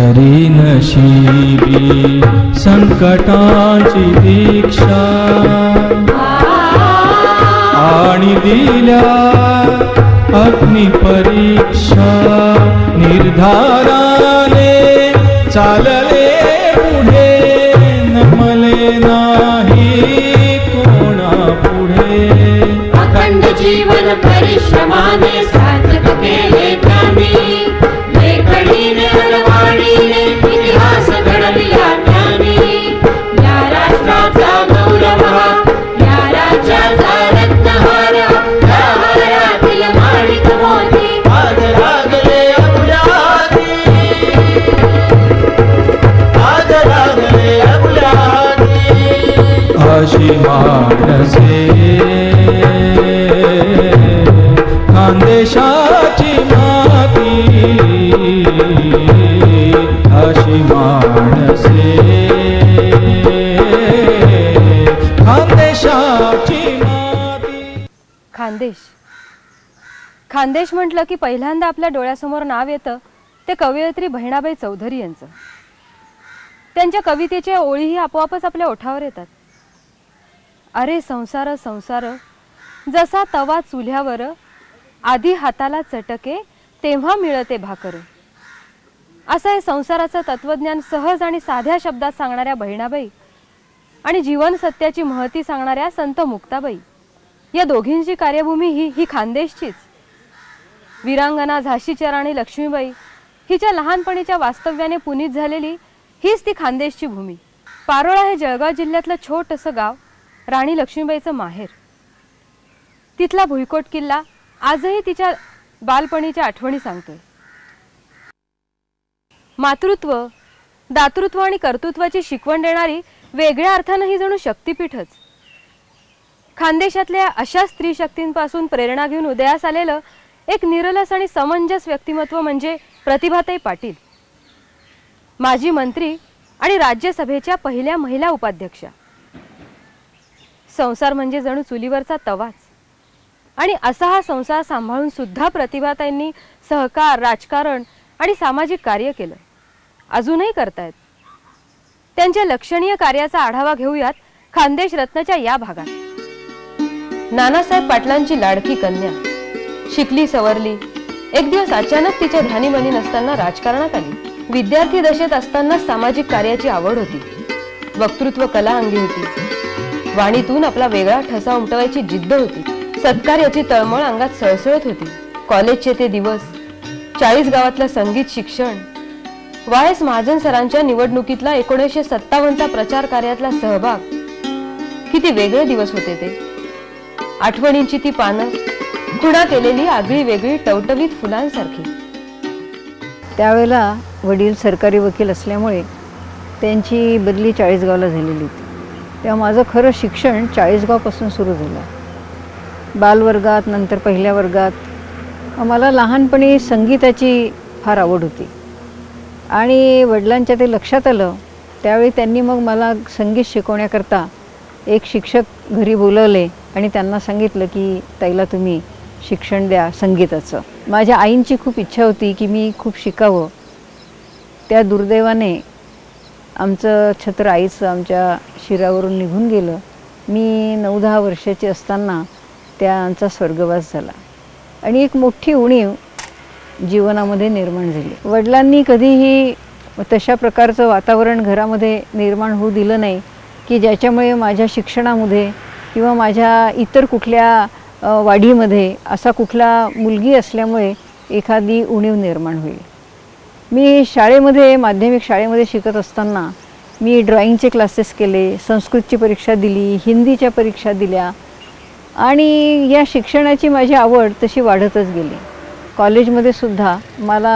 करी नशिबी संकटांची दीक्षा आणि दिल्या अग्नि परीक्षा निर्धाराने चालले पुढे नमले नाही कोणा पुढे अखंड जीवन परिश्रमाने सार्थक केले त्यांनी लेखणीने अरवाणीने इतिहास घडविला त्यांनी या राष्ट्राचा गौरव या राज्याचा रत्नहार या हारातील माणिक मोती आज लागले आपल्या हाती आज लागले आपल्या हाती अशी माणसे खानदेशाची माती अशी माणसे खानदेशाची माती. खानदेश म्हटलं की पहिल्यांदा आपल्या डोळ्यासमोर नाव येतं ते कवयित्री बहिणाबाई चौधरी यांचं. त्यांच्या कवितेच्या ओळीही आपोआपच आपल्या ओठावर येतात. अरे संसार संसार जसा तवा चुल्यावर आधी हाताला चटके तेव्हा मिळते भाकर. असं हे संसाराचं तत्वज्ञान सहज आणि साध्या शब्दात सांगणाऱ्या बहिणाबाई आणि जीवन सत्याची महती सांगणाऱ्या संत मुक्ताबाई या दोघींची कार्यभूमी ही खानदेशचीच. वीरांगना झाशीच्या राणी लक्ष्मीबाई हिच्या लहानपणीच्या वास्तव्याने पुनीत झालेली हीच ती खानदेशची भूमी. पारोळा हे जळगाव जिल्ह्यातलं छोटंसं गाव राणी लक्ष्मीबाईचं माहेर. तिथला भुईकोट किल्ला आजही तिच्या बालपणीच्या आठवणी सांगतोय. मातृत्व, दातृत्व आणि कर्तृत्वाची शिकवण देणारी वेगळ्या अर्थानं ही जणू शक्तिपीठच. खानदेशातल्या अशा स्त्री शक्तींपासून प्रेरणा घेऊन उदयास आलेलं एक निरलस आणि समंजस व्यक्तिमत्व म्हणजे प्रतिभाताई पाटील. माजी मंत्री आणि राज्यसभेच्या पहिल्या महिला उपाध्यक्षा. संसार म्हणजे जणू चुलीवरचा तवाच. आणि असा हा संसार सांभाळून सुद्धा प्रतिभाताईंनी सहकार, राजकारण आणि सामाजिक कार्य केलं. अजूनही करतायत. त्यांच्या लक्षणीय कार्याचा आढावा घेऊयात खानदेश रत्नच्या या भागात. नानासाहेब पाटलांची लाडकी कन्या, शिकली सवरली. एक दिवस अचानक तिच्या ध्यानीमनी नसताना राजकारणात आली. विद्यार्थी दशेत असताना सामाजिक कार्याची आवड होती. वक्तृत्व कला अंगी होती. वाणीतून आपला वेगळा ठसा उमटवायची जिद्द होती. सत्कार्याची तळमळ अंगात सळसळत होती. कॉलेजचे ते दिवस, 40 गावातलं संगीत शिक्षण, वायस महाजन सरांच्या निवडणुकीतला 1957चा प्रचार कार्यातला सहभाग, किती वेगळे दिवस होते ते. आठवणींची ती पानं, खुणा केलेली आगळी वेगळी टवटवीत फुलांसारखी. त्यावेळेला वडील सरकारी वकील असल्यामुळे त्यांची बदली 40गावला झालेली होती. तेव्हा माझं खरं शिक्षण 40गावपासून सुरू झालं. बालवर्गात, नंतर पहिल्या वर्गात मला लहानपणी संगीताची फार आवड होती आणि वडिलांच्या ते लक्षात आलं. त्यावेळी त्यांनी मग मला संगीत शिकवण्याकरता एक शिक्षक घरी बोलवले आणि त्यांना सांगितलं की ताईला तुम्ही शिक्षण द्या संगीताचं. माझ्या आईंची खूप इच्छा होती की मी खूप शिकावं. त्या दुर्दैवाने आमचं छत्र आईचं आमच्या शिरावरून निघून गेलं. मी 9-10 वर्षाची असताना त्यांचा स्वर्गवास झाला आणि एक मोठी उणीव जीवनामध्ये निर्माण झाली. वडिलांनी कधीही तशा प्रकारचं वातावरण घरामध्ये निर्माण होऊ दिलं नाही की ज्याच्यामुळे माझ्या शिक्षणामध्ये किंवा माझ्या इतर कुठल्या वाढीमध्ये असा कुठला मुलगी असल्यामुळे एखादी उणीव निर्माण होईल. मी शाळेमध्ये, माध्यमिक शाळेमध्ये शिकत असताना मी ड्रॉइंगचे क्लासेस केले, संस्कृतची परीक्षा दिली, हिंदीच्या परीक्षा दिल्या आणि या शिक्षणाची माझी आवड तशी वाढतच गेली. कॉलेजमध्ये सुद्धा मला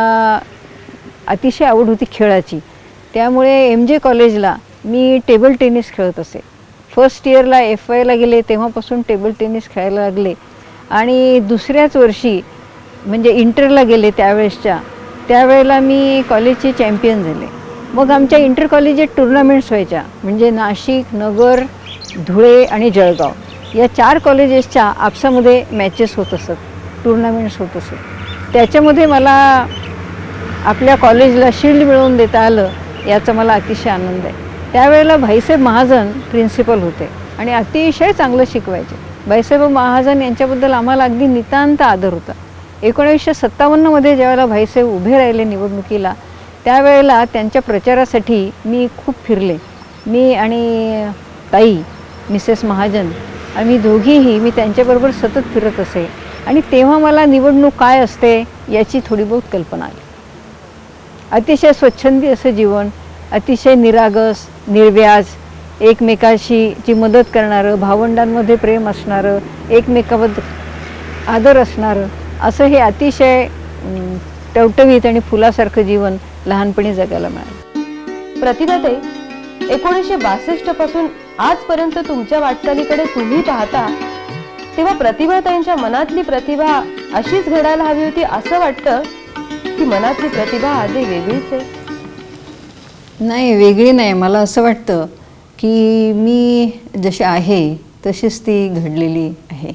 अतिशय आवड होती खेळाची. त्यामुळे MJ कॉलेजला मी टेबल टेनिस खेळत असे. फर्स्ट इयरला FYला गेले तेव्हापासून टेबल टेनिस खेळायला लागले आणि दुसऱ्याच वर्षी म्हणजे इंटरला गेले त्यावेळेला मी कॉलेजचे चॅम्पियन झाले. मग आमच्या इंटर कॉलेजात टुर्नामेंट्स व्हायच्या, म्हणजे नाशिक, नगर, धुळे आणि जळगाव या 4 कॉलेजेसच्या आपसामध्ये मॅचेस होत असत, टुर्नामेंट्स होत असत. त्याच्यामध्ये मला आपल्या कॉलेजला शील्ड मिळवून देता आलं याचा मला अतिशय आनंद आहे. त्यावेळेला भाईसाहेब महाजन प्रिन्सिपल होते आणि अतिशय चांगलं शिकवायचे. भाईसाहेब महाजन यांच्याबद्दल आम्हाला अगदी नितांत आदर होता. 1957मध्ये ज्यावेळेला भाईसाहेब उभे राहिले निवडणुकीला, त्यावेळेला त्यांच्या प्रचारासाठी मी खूप फिरले. मी आणि ताई मिसेस महाजन आम्ही दोघीही मी त्यांच्याबरोबर सतत फिरत असे आणि तेव्हा मला निवडणूक काय असते याची थोडी बहुत कल्पना आली. अतिशय स्वच्छंदी असं जीवन, अतिशय निरागस, निर्व्याज, एकमेकाशी मदत करणारं, भावंडांमध्ये प्रेम असणारं, एकमेकाबद्दल आदर असणारं, असं हे अतिशय टवटवीत आणि फुलासारखं जीवन लहानपणी जगायला मिळालं. प्रतिभाताई, 1962 पासून आजपर्यंत तुमच्या वाटचालीकडे तुम्ही पाहता तेव्हा प्रतिभाताईंच्या मनातली प्रतिभा अशीच घडायला हवी होती असं वाटतं की मनातली प्रतिभा आजही वेगळीच आहे? नाही, वेगळी नाही. मला असं वाटतं की मी जशी आहे तशीच ती घडलेली आहे.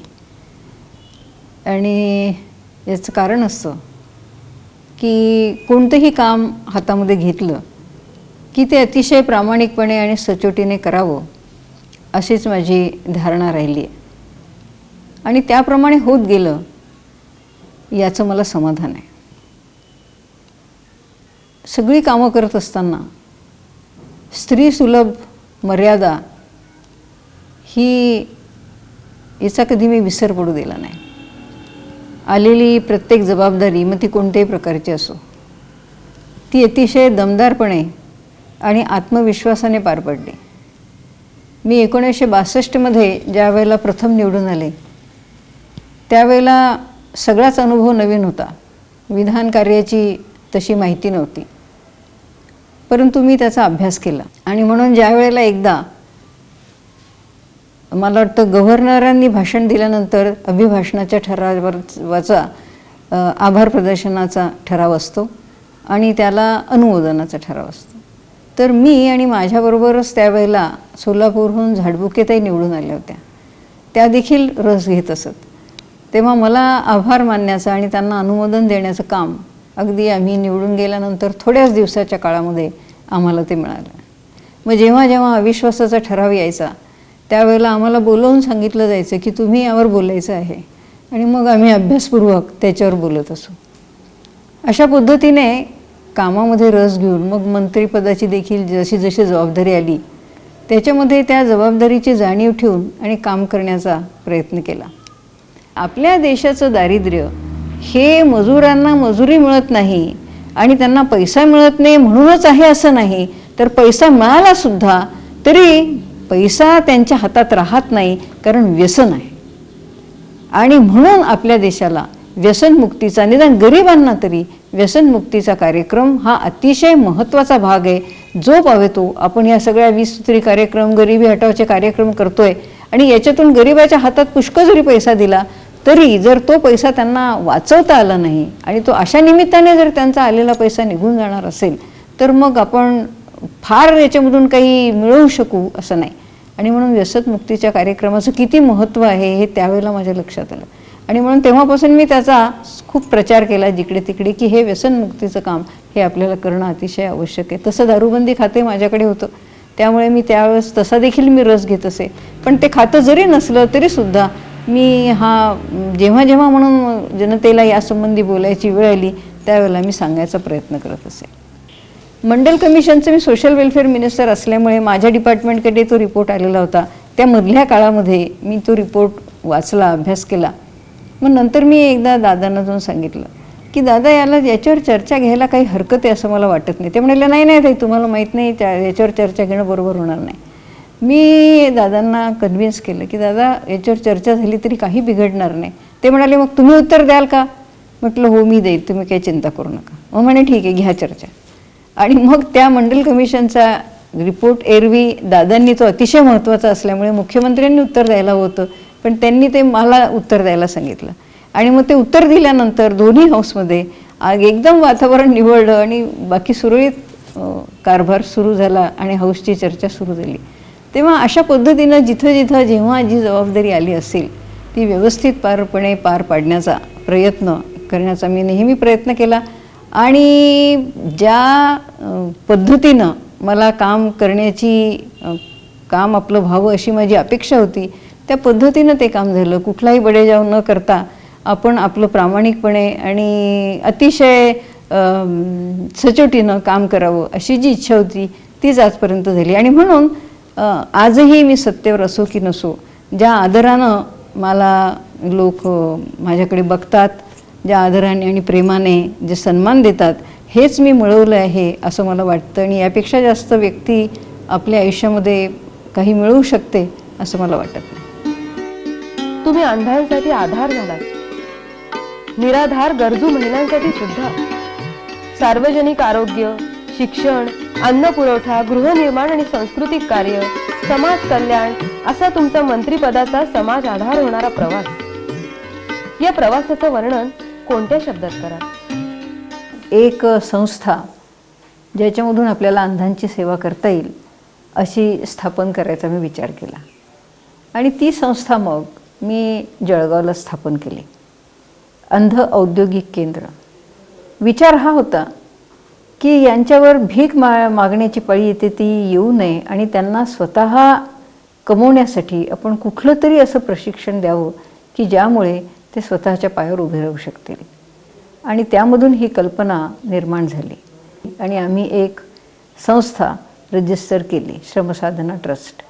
आणि याचं कारण असतं की कोणतंही काम हातामध्ये घेतलं की ते अतिशय प्रामाणिकपणे आणि सचोटीने करावं अशीच माझी धारणा राहिली आहे. आणि त्याप्रमाणे होत गेलं याचं मला समाधान आहे. सगळी कामं करत असताना स्त्री सुलभ मर्यादा ही याचा कधी मी विसर पडू दिला नाही. आलेली प्रत्येक जबाबदारी, मग ती कोणत्याही प्रकारची असो, ती अतिशय दमदारपणे आणि आत्मविश्वासाने पार पडली. मी 1962मध्ये ज्या वेळेला प्रथम निवडून आले त्यावेळेला सगळाच अनुभव नवीन होता. विधान कार्याची तशी माहिती नव्हती, परंतु मी त्याचा अभ्यास केला. आणि म्हणून ज्या वेळेला एकदा मला वाटतं गव्हर्नरांनी भाषण दिल्यानंतर अभिभाषणाच्या ठरावाचा आभार प्रदर्शनाचा ठराव असतो आणि त्याला अनुमोदनाचा ठराव असतो. तर मी आणि माझ्याबरोबरच त्यावेळेला सोलापूरहून झाडबुकेताई निवडून आल्या होत्या. त्या देखील रस घेत असत. तेव्हा मला आभार मानण्याचं आणि त्यांना अनुमोदन देण्याचं काम अगदी आम्ही निवडून गेल्यानंतर थोड्याच दिवसाच्या काळामध्ये आम्हाला ते मिळालं. मग जेव्हा जेव्हा अविश्वासाचा ठराव यायचा त्यावेळेला आम्हाला बोलवून सांगितलं जायचं की तुम्ही यावर बोलायचं आहे आणि मग आम्ही अभ्यासपूर्वक त्याच्यावर बोलत असू. अशा पद्धतीने कामामध्ये रस घेऊन मग मंत्रिपदाची देखील जशी जशी जबाबदारी आली त्याच्यामध्ये त्या जबाबदारीची जाणीव ठेवून आणि काम करण्याचा प्रयत्न केला. आपल्या देशाचं दारिद्र्य हे मजुरांना मजुरी मिळत नाही आणि त्यांना पैसा मिळत नाही म्हणूनच आहे असं नाही, तर पैसा मिळाला सुद्धा तरी पैसा त्यांच्या हातात राहत नाही, कारण व्यसन आहे. आणि म्हणून आपल्या देशाला व्यसनमुक्तीचा, निदान गरिबांना तरी व्यसनमुक्तीचा कार्यक्रम हा अतिशय महत्त्वाचा भाग आहे. जो पावे तो आपण या सगळ्या 20 सूत्री कार्यक्रम, गरिबी हटावचे कार्यक्रम करतोय आणि याच्यातून गरिबाच्या हातात पुष्कळ जरी पैसा दिला तरी जर तो पैसा त्यांना वाचवता आला नाही आणि तो अशा निमित्ताने जर त्यांचा आलेला पैसा निघून जाणार असेल तर मग आपण फार याच्यामधून काही मिळवू शकू असं नाही. आणि म्हणून व्यसनमुक्तीच्या कार्यक्रमाचं किती महत्त्व आहे हे त्यावेळेला माझ्या लक्षात आलं. आणि म्हणून तेव्हापासून मी त्याचा खूप प्रचार केला जिकडे तिकडे की हे व्यसनमुक्तीचं काम हे आपल्याला करणं अतिशय आवश्यक आहे. तसं दारूबंदी खाते माझ्याकडे होतं, त्यामुळे मी त्यावेळेस तसा देखील मी रस घेत असे. पण ते खातं जरी नसलं तरीसुद्धा मी जेव्हा जेव्हा म्हणून जनतेला यासंबंधी बोलायची वेळ आली त्यावेळेला मी सांगायचा प्रयत्न करत असे. मंडल कमिशनचं मी सोशल वेलफेअर मिनिस्टर असल्यामुळे माझ्या डिपार्टमेंटकडे तो रिपोर्ट आलेला होता. त्या मधल्या काळामध्ये मी तो रिपोर्ट वाचला, अभ्यास केला. मग नंतर मी एकदा दादांना जाऊन सांगितलं की दादा याच्यावर चर्चा घ्यायला काही हरकत आहे असं मला वाटत नाही. ते म्हणाले नाही नाही ताई, तुम्हाला माहीत नाही याच्यावर चर्चा घेणं बरोबर होणार नाही. मी दादांना कन्व्हिन्स केलं की दादा याच्यावर चर्चा झाली तरी काही बिघडणार नाही. ते म्हणाले मग तुम्ही उत्तर द्याल का? म्हटलं हो मी देईल, तुम्ही काही चिंता करू नका. मग म्हणे ठीक आहे घ्या चर्चा. आणि मग त्या मंडल कमिशनचा रिपोर्ट एरवी दादांनी तो अतिशय महत्त्वाचा असल्यामुळे मुख्यमंत्र्यांनी उत्तर द्यायला होतं, पण त्यांनी ते मला उत्तर द्यायला सांगितलं. आणि मग ते उत्तर दिल्यानंतर दोन्ही हाऊसमध्ये एकदम वातावरण निवडलं आणि बाकी सुरळीत कारभार सुरू झाला आणि हाऊसची चर्चा सुरू झाली. तेव्हा अशा पद्धतीनं जिथं जिथं जेव्हा जी जबाबदारी आली असेल ती व्यवस्थित पार पाडण्याचा प्रयत्न करण्याचा मी नेहमी प्रयत्न केला. आणि ज्या पद्धतीनं मला काम करण्याची काम आपलं व्हावं अशी माझी अपेक्षा होती त्या पद्धतीनं ते काम झालं. कुठलाही बडेजाव न करता आपण आपलं प्रामाणिकपणे आणि अतिशय सचोटीनं काम करावं अशी जी इच्छा होती तीच आजपर्यंत झाली. आणि म्हणून आजही मी सत्तेवर असो की नसो, ज्या आदरानं मला लोक माझ्याकडे बघतात, ज्या आदराने आणि प्रेमाने जे सन्मान देतात, हेच मी मिळवलं आहे असं मला वाटतं. आणि यापेक्षा जास्त व्यक्ती आपल्या आयुष्यामध्ये काही मिळवू शकते असं मला वाटत नाही. तुम्ही अंधांसाठी आधार झालात, निराधार गरजू महिलांसाठी सुद्धा. सार्वजनिक आरोग्य, शिक्षण, अन्न पुरवठा, गृहनिर्माण आणि सांस्कृतिक कार्य, समाज कल्याण असा तुमचा मंत्रिपदाचा समाज आधार होणारा प्रवास. या प्रवासाचं वर्णन कोणत्या शब्दात करा? एक संस्था ज्याच्यामधून आपल्याला अंधांची सेवा करता येईल अशी स्थापन करायचा मी विचार केला. आणि ती संस्था मग मी जळगावला स्थापन केली, अंध औद्योगिक केंद्र. विचार हा होता की यांच्यावर भीक मागण्याची पाळी येते ती येऊ नये आणि त्यांना स्वतः कमवण्यासाठी आपण कुठलं तरी असं प्रशिक्षण द्यावं की ज्यामुळे ते स्वतःच्या पायावर उभे राहू शकतील. आणि त्यामधून ही कल्पना निर्माण झाली आणि आम्ही एक संस्था रजिस्टर केली, श्रमसाधना ट्रस्ट.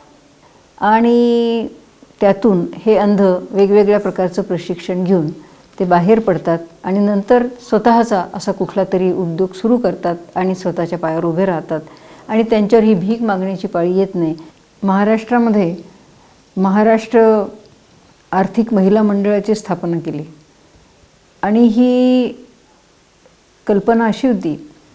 आणि त्यातून हे अंध वेगवेगळ्या प्रकारचं प्रशिक्षण घेऊन ते बाहेर पडतात आणि नंतर स्वतःचा असा कुठला तरी उद्योग सुरू करतात आणि स्वतःच्या पायावर उभे राहतात आणि त्यांच्यावर ही भीक मागण्याची पाळी येत नाही. महाराष्ट्रामध्ये महाराष्ट्र आर्थिक महिला मंडळाची स्थापना केली आणि ही कल्पना अशी होती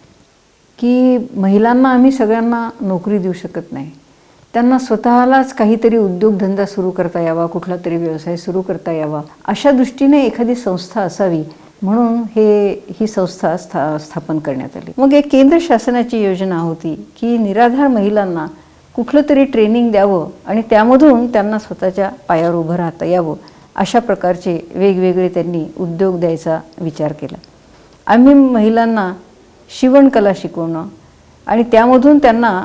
की महिलांना आम्ही सगळ्यांना नोकरी देऊ शकत नाही, त्यांना स्वतःलाच काहीतरी उद्योगधंदा सुरू करता यावा, कुठला तरी व्यवसाय सुरू करता यावा, अशा दृष्टीने एखादी संस्था असावी म्हणून ही संस्था स्थापन करण्यात आली. मग एक केंद्र शासनाची योजना होती की निराधार महिलांना कुठलं तरी ट्रेनिंग द्यावं आणि त्यामधून त्यांना स्वतःच्या पायावर उभं राहता यावं, अशा प्रकारचे वेगवेगळे त्यांनी उद्योग द्यायचा विचार केला. आम्ही महिलांना शिवणकला शिकवणं आणि त्यामधून त्यांना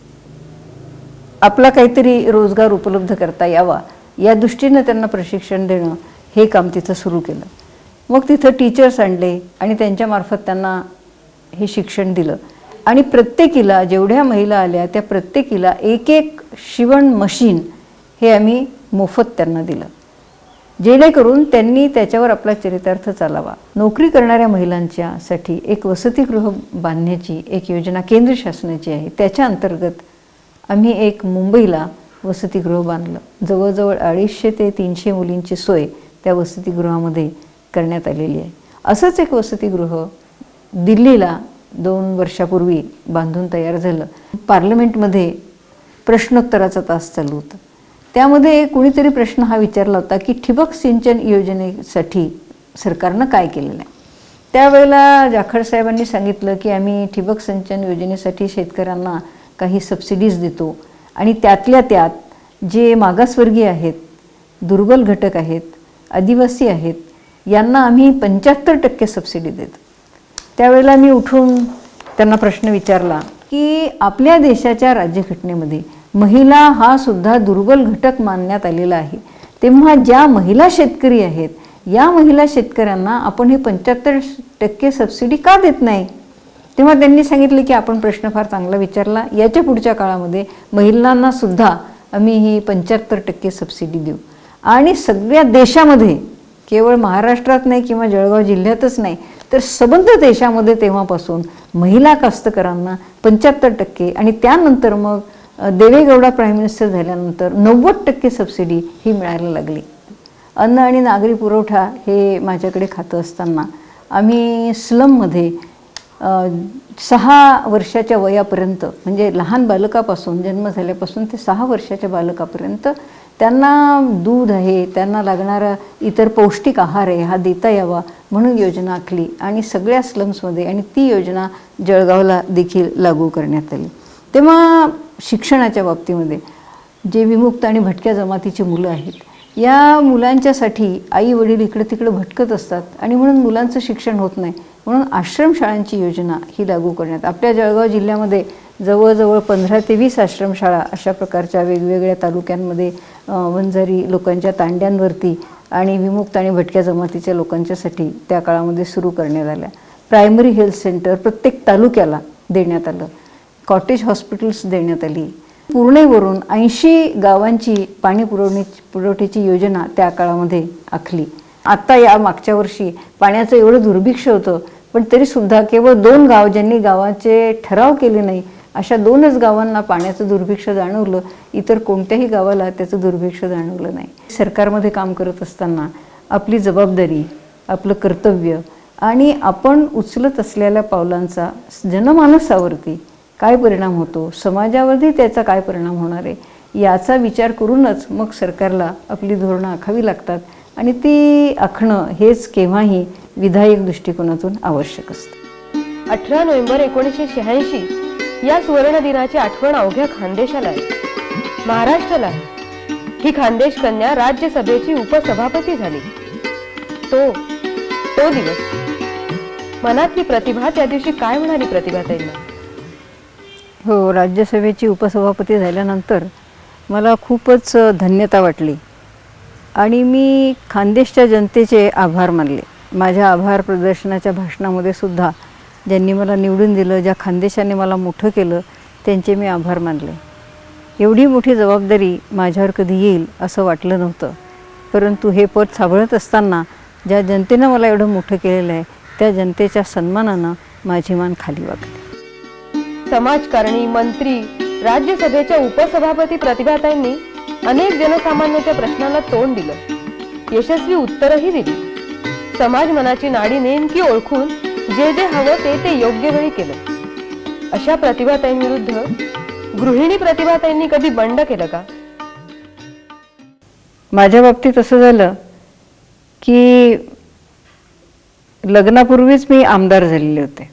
आपला काहीतरी रोजगार उपलब्ध करता यावा या दृष्टीनं त्यांना प्रशिक्षण देणं हे काम तिथं सुरू केलं. मग तिथं टीचर्स आणले आणि त्यांच्यामार्फत त्यांना हे शिक्षण दिलं आणि प्रत्येकीला जेवढ्या महिला आल्या त्या प्रत्येकीला एक एक शिवण मशीन हे आम्ही मोफत त्यांना दिलं, जेणेकरून त्यांनी त्याच्यावर आपला चरितार्थ चालावा. नोकरी करणाऱ्या महिलांच्यासाठी एक वसतिगृह बांधण्याची एक योजना केंद्र शासनाची आहे. त्याच्या अंतर्गत आम्ही एक मुंबईला वसतिगृह बांधलं. जवळजवळ 250 ते 300 मुलींची सोय त्या वसतिगृहामध्ये करण्यात आलेली आहे. असंच एक वसतिगृह दिल्लीला 2 वर्षापूर्वी बांधून तयार झालं. पार्लमेंटमध्ये प्रश्नोत्तराचा तास चालू होता. त्यामध्ये कुणीतरी प्रश्न हा विचारला होता की ठिबक सिंचन योजनेसाठी सरकारनं काय केलेलं आहे. त्यावेळेला जाखड साहेबांनी सांगितलं की आम्ही ठिबक सिंचन योजनेसाठी शेतकऱ्यांना काही सबसिडीज देतो आणि त्यातल्या त्यात जे मागासवर्गीय आहेत, दुर्बल घटक आहेत, आदिवासी आहेत, यांना आम्ही 75% सबसिडी देतो. त्यावेळेला मी उठून त्यांना प्रश्न विचारला की आपल्या देशाच्या राज्यघटनेमध्ये महिला हा सुद्धा दुर्बल घटक मानण्यात आलेला आहे, तेव्हा ज्या महिला शेतकरी आहेत या महिला शेतकऱ्यांना आपण हे 75% सबसिडी का देत नाही. तेव्हा त्यांनी सांगितले की आपण प्रश्न फार चांगला विचारला, याच्या पुढच्या काळामध्ये महिलांना सुद्धा आम्ही ही 75% सबसिडी देऊ. आणि सगळ्या देशामध्ये, केवळ महाराष्ट्रात नाही किंवा जळगाव जिल्ह्यातच नाही तर सबंध देशामध्ये तेव्हापासून महिला कास्तकरांना 75% आणि त्यानंतर मग देवेगौडा प्राईम मिनिस्टर झाल्यानंतर 90% सबसिडी ही मिळायला लागली. अन्न आणि नागरी पुरवठा हे माझ्याकडे खातं असताना आम्ही स्लममध्ये 6 वर्षाच्या वयापर्यंत, म्हणजे लहान बालकापासून जन्म झाल्यापासून ते 6 वर्षाच्या बालकापर्यंत त्यांना दूध आहे, त्यांना लागणारा इतर पौष्टिक आहार आहे हा देता यावा म्हणून योजना आखली आणि सगळ्या स्लम्समध्ये, आणि ती योजना जळगावला देखील लागू करण्यात आली. तेव्हा शिक्षणाच्या बाबतीमध्ये जे विमुक्त आणि भटक्या जमातीची मुलं आहेत या मुलांच्यासाठी आई वडील इकडे तिकडे भटकत असतात आणि म्हणून मुलांचं शिक्षण होत नाही, म्हणून आश्रमशाळांची योजना ही लागू करण्यात. आपल्या जळगाव जिल्ह्यामध्ये जवळजवळ 15 ते 20 आश्रमशाळा अशा प्रकारच्या वेगवेगळ्या तालुक्यांमध्ये वंजारी लोकांच्या तांड्यांवरती आणि विमुक्त आणि भटक्या जमातीच्या लोकांच्यासाठी त्या काळामध्ये सुरू करण्यात आल्या. प्रायमरी हेल्थ सेंटर प्रत्येक तालुक्याला देण्यात आलं. कॉटेज हॉस्पिटल्स देण्यात आली. पूर्णेवरून 80 गावांची पाणी पुरवठ्याची योजना त्या काळामध्ये आखली. आत्ता या मागच्या वर्षी पाण्याचं एवढं दुर्भिक्ष होतं, पण तरीसुद्धा केवळ 2 गाव ज्यांनी गावाचे ठराव केले नाही अशा 2च गावांना पाण्याचं दुर्भिक्ष जाणवलं. इतर कोणत्याही गावाला त्याचं दुर्भिक्ष जाणवलं नाही. सरकारमध्ये काम करत असताना आपली जबाबदारी, आपलं कर्तव्य आणि आपण उचलत असलेल्या पावलांचा जनमानसावरती काय परिणाम होतो, समाजावरती त्याचा काय परिणाम होणार आहे याचा विचार करूनच मग सरकारला आपली धोरणं आखावी लागतात आणि ती आखणं हेच केव्हाही विधायक दृष्टिकोनातून आवश्यक असतं. 18 नोव्हेंबर 1986 या सुवर्ण दिनाची आठवण अवघ्या खानदेशाला आहे, महाराष्ट्राला आहे. ही खानदेश कन्या राज्यसभेची उपसभापती झाली. तो दिवस, मनातली प्रतिभा त्या दिवशी काय म्हणाली प्रतिभाताईंना? हो, राज्यसभेची उपसभापती झाल्यानंतर मला खूपच धन्यता वाटली आणि मी खानदेशच्या जनतेचे आभार मानले. माझ्या आभार प्रदर्शनाच्या भाषणामध्ये सुद्धा ज्यांनी मला निवडून दिलं, ज्या खानदेशाने मला मोठं केलं, त्यांचे मी आभार मानले. एवढी मोठी जबाबदारी माझ्यावर कधी येईल असं वाटलं नव्हतं, परंतु हे पद सांभाळत असताना ज्या जनतेनं मला एवढं मोठं केलेलं आहे त्या जनतेच्या सन्मानानं माझी मान खाली वाकली. समाजकारणी, मंत्री, राज्यसभेच्या उपसभापती प्रतिभाताईंनी अनेक जनसामान्यांच्या प्रश्नांना तोंड दिलं, यशस्वी उत्तरही दिली. समाज मनाची नाडी नेमकी ओळखून जे हवं ते योग्य वेळी केलं. अशा प्रतिभाताईंविरुद्ध गृहिणी प्रतिभाताईंनी कधी बंड केलं का? माझ्या बाबतीत असं झालं की लग्नापूर्वीच मी आमदार झालेले होते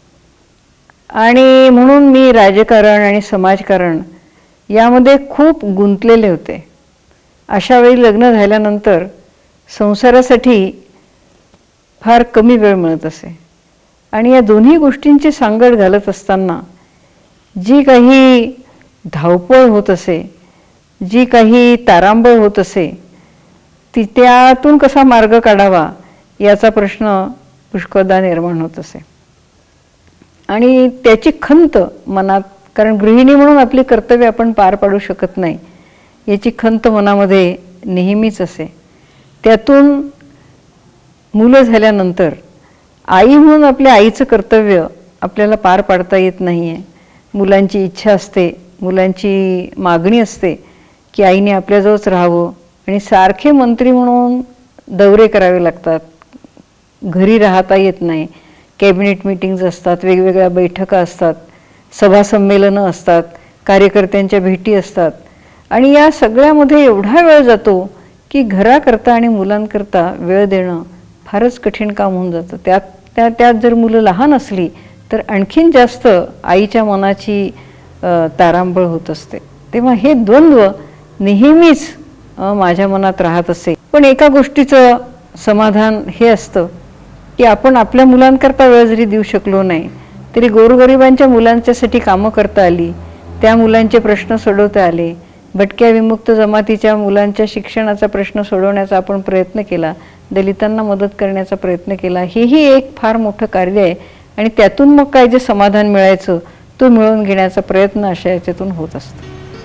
आणि म्हणून मी राजकारण आणि समाजकारण यामध्ये खूप गुंतलेले होते. अशा वेळी लग्न झाल्यानंतर संसारासाठी फार कमी वेळ मिळत असे आणि या दोन्ही गोष्टींची सांगड घालत असताना जी काही धावपळ होत असे, जी काही तारांबळ होत असे, ती त्यातून कसा मार्ग काढावा याचा प्रश्न पुष्कळदा निर्माण होत असे आणि त्याची खंत मनात, कारण गृहिणी म्हणून आपली कर्तव्य आपण पार पाडू शकत नाही याची खंत मनामध्ये नेहमीच असे. त्यातून मुलं झाल्यानंतर आई म्हणून आपल्या आईचं कर्तव्य आपल्याला पार पाडता येत नाही आहे. मुलांची इच्छा असते, मुलांची मागणी असते की आईने आपल्याजवळच राहावं आणि सारखे मंत्री म्हणून दौरे करावे लागतात, घरी राहता येत नाही. कॅबिनेट मीटिंग्ज असतात, वेगवेगळ्या बैठका असतात, सभा संमेलनं असतात, कार्यकर्त्यांच्या भेटी असतात आणि या सगळ्यामध्ये एवढा वेळ जातो की घराकरता आणि मुलांकरता वेळ देणं फारच कठीण काम होऊन जातं. त्यात जर मुलं लहान असली तर आणखीन जास्त आईच्या मनाची तारांबळ होत असते. तेव्हा हे द्वंद्व नेहमीच माझ्या मनात राहत असे. पण एका गोष्टीचं समाधान हे असतं की आपण आपल्या मुलांकरता वेळ जरी देऊ शकलो नाही तरी गोरगरिबांच्या मुलांच्यासाठी कामं करता आली, त्या मुलांचे प्रश्न सोडवता आले, भटक्या विमुक्त जमातीच्या मुलांच्या शिक्षणाचा प्रश्न सोडवण्याचा आपण प्रयत्न केला, दलितांना मदत करण्याचा प्रयत्न केला. हेही एक फार मोठं कार्य आहे आणि त्यातून मग काय जे समाधान मिळायचं तो मिळवून घेण्याचा प्रयत्न अशा याच्यातून होत असतो.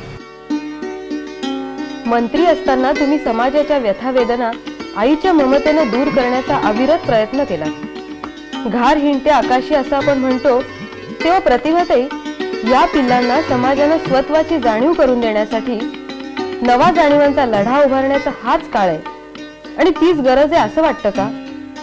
मंत्री असताना तुम्ही समाजाच्या व्यथावेदना आईच्या ममतेने दूर करण्याचा अविरत प्रयत्न केला. घार हिंडते आकाशी असं आपण म्हणतो तेव्हा प्रतिभाताई या पिल्लांना समाजानं स्वत्वाची जाणीव करून देण्यासाठी नवा जाणीवांचा लढा उभारण्याचा हाच काळ आहे आणि तीच गरज आहे असं वाटतं का?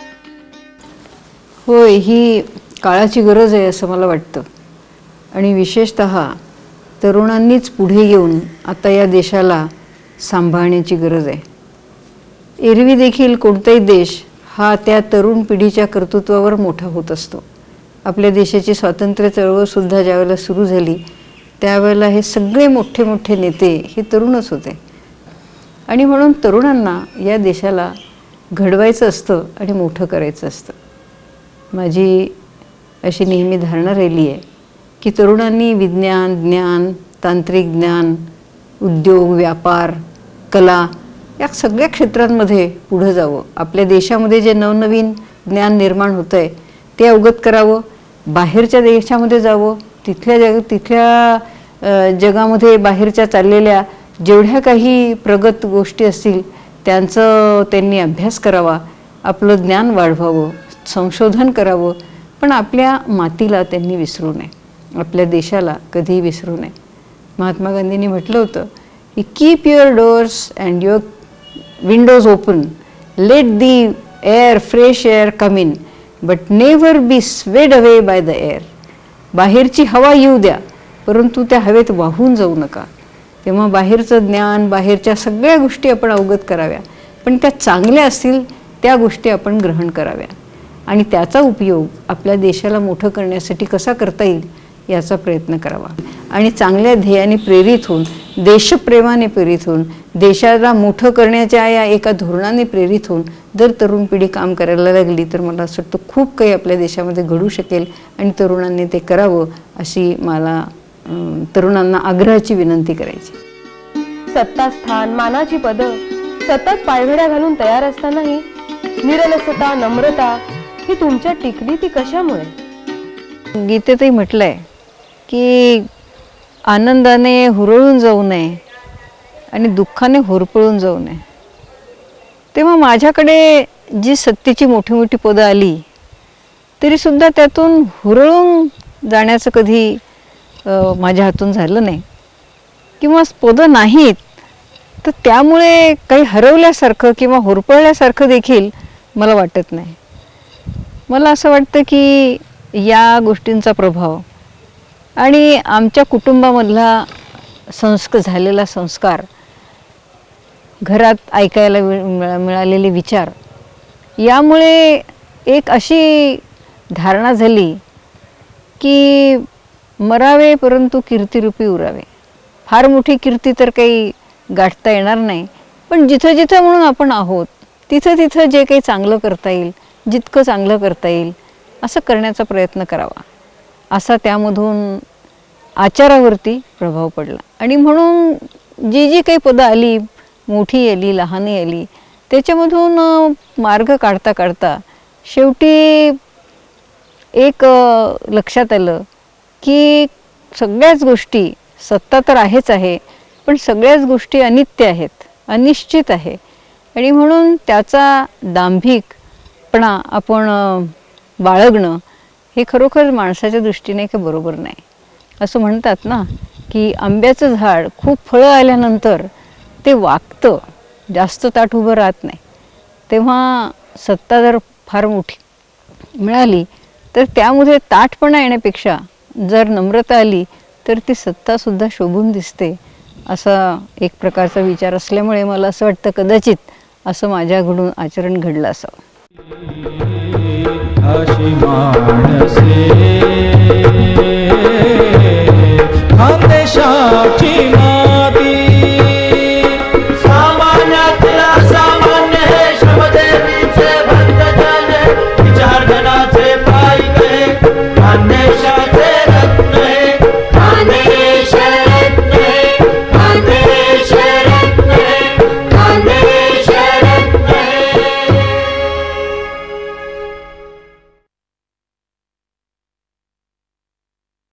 होय, ही काळाची गरज आहे असं मला वाटतं आणि विशेषतः तरुणांनीच पुढे येऊन आता या देशाला सांभाळण्याची गरज आहे. एरवी देखील कोणताही देश हा त्या तरुण पिढीच्या कर्तृत्वावर मोठा होत असतो. आपल्या देशाची स्वातंत्र्य चळवळसुद्धा ज्यावेळेला सुरू झाली त्यावेळेला हे सगळे मोठे मोठे नेते हे तरुणच होते आणि म्हणून तरुणांना या देशाला घडवायचं असतं आणि मोठं करायचं असतं. माझी अशी नेहमी धारणा राहिली आहे की तरुणांनी विज्ञान, ज्ञान, तांत्रिक ज्ञान, उद्योग, व्यापार, कला या सगळ्या क्षेत्रांमध्ये पुढं जावं. आपल्या देशामध्ये जे नवनवीन ज्ञान निर्माण होतं आहे ते अवगत करावं, बाहेरच्या देशामध्ये जावं, तिथल्या जगामध्ये बाहेरच्या चाललेल्या जेवढ्या काही प्रगत गोष्टी असतील त्यांचं त्यांनी अभ्यास करावा, आपलं ज्ञान वाढवावं, संशोधन करावं. पण आपल्या मातीला त्यांनी विसरू नये, आपल्या देशाला कधीही विसरू नये. महात्मा गांधींनी म्हटलं होतं की keep your doors and your windows open, let the air, fresh air come in, but never be swayed away by the air. बाहेरची हवा येऊ द्या परंतु त्या हवेत वाहून जाऊ नका. तेव्हा बाहेरचं ज्ञान, बाहेरच्या सगळ्या गोष्टी आपण अवगत कराव्या, पण त्या चांगल्या असतील त्या गोष्टी आपण ग्रहण कराव्या आणि त्याचा उपयोग आपल्या देशाला मोठं करण्यासाठी कसा करता येईल याचा प्रयत्न करावा. आणि चांगल्या ध्येयाने प्रेरित होऊन, देशप्रेमाने प्रेरित होऊन, देशाला मोठं करण्याच्या या एका धोरणाने प्रेरित होऊन जर तरुण पिढी काम करायला लागली तर मला असं वाटतं खूप काही आपल्या देशामध्ये घडू शकेल आणि तरुणांनी ते करावं अशी मला तरुणांना आग्रहाची विनंती करायची. सत्ता, स्थान, मानाची पदं सतत पायघड्या घालून तयार असतानाही निरलसता, नम्रता ही तुमच्या टिकली ती कशामुळे? गीतेतही म्हटलंय की आनंदाने हुरळून जाऊ नये आणि दुःखाने होरपळून जाऊ नये. तेव्हा माझ्याकडे जी सत्तेची मोठी मोठी पदं आली तरीसुद्धा त्यातून हुरळून जाण्याचं कधी माझ्या हातून झालं नाही, किंवा पदं नाहीत तर त्यामुळे काही हरवल्यासारखं किंवा होरपळल्यासारखं देखील मला वाटत नाही. मला असं वाटतं की या गोष्टींचा प्रभाव आणि आमच्या कुटुंबामधला झालेला संस्कार, घरात ऐकायला मिळालेले विचार यामुळे एक अशी धारणा झाली की मरावे परंतु कीर्तिरूपी उरावे. फार मोठी कीर्ती तर काही गाठता येणार नाही, पण जिथं जिथं म्हणून आपण आहोत तिथं तिथं जे काही चांगलं करता येईल, जितकं चांगलं करता येईल असं करण्याचा प्रयत्न करावा, असा त्यामधून आचारावरती प्रभाव पडला. आणि म्हणून जी जी काही पदं आली, मोठी आली, लहानही आली, त्याच्यामधून मार्ग काढता काढता शेवटी एक लक्षात आलं की सगळ्याच गोष्टी, सत्ता तर आहेच आहे पण सगळ्याच गोष्टी अनित्य आहेत, अनिश्चित आहे. आणि म्हणून त्याचा दांभिकपणा आपण बाळगणं हे खरोखर माणसाच्या दृष्टीने काही बरोबर नाही. असं म्हणतात ना की आंब्याचं झाड खूप फळं आल्यानंतर ते वाकतं, जास्त ताट उभं राहत नाही. तेव्हा सत्ता जर फार मोठी मिळाली तर त्यामध्ये ताठपणा येण्यापेक्षा जर नम्रता आली तर ती सत्तासुद्धा शोभून दिसते, असा एक प्रकारचा विचार असल्यामुळे मला असं वाटतं कदाचित असं माझ्याकडून आचरण घडलं असावं. अशी माणसे खानदेशाची